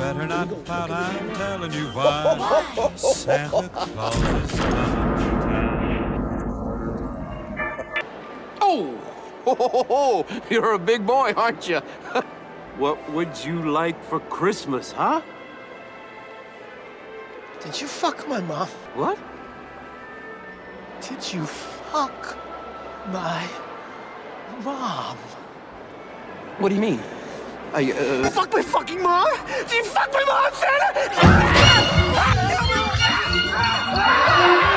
better not pout, I'm telling you why. Santa Claus is coming. Oh, you're a big boy, aren't you? What would you like for Christmas, huh? Did you fuck my mom? What? Did you fuck my mom? What do you mean? Fuck my fucking mom? Did you fuck my mom, Santa?